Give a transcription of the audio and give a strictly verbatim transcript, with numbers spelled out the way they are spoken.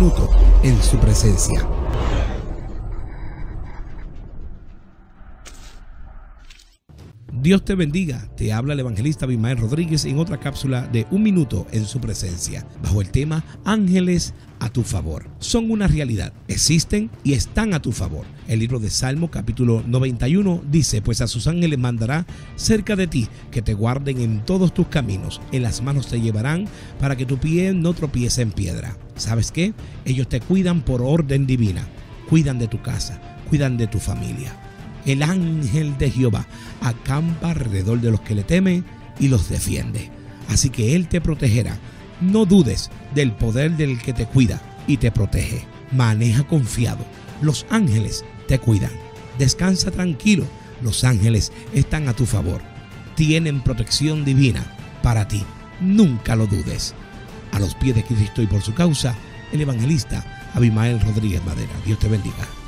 minuto en su presencia. Dios te bendiga, te habla el evangelista Abimael Rodríguez en otra cápsula de Un Minuto en su presencia, bajo el tema Ángeles a tu favor. Son una realidad, existen y están a tu favor. El libro de Salmo capítulo noventa y uno dice: pues a sus ángeles mandará cerca de ti, que te guarden en todos tus caminos, en las manos te llevarán para que tu pie no tropiece en piedra. ¿Sabes qué? Ellos te cuidan por orden divina, cuidan de tu casa, cuidan de tu familia. El ángel de Jehová acampa alrededor de los que le temen y los defiende. Así que Él te protegerá. No dudes del poder del que te cuida y te protege. Maneja confiado. Los ángeles te cuidan. Descansa tranquilo. Los ángeles están a tu favor. Tienen protección divina para ti. Nunca lo dudes. A los pies de Cristo y por su causa, el evangelista Abimael Rodríguez Madera. Dios te bendiga.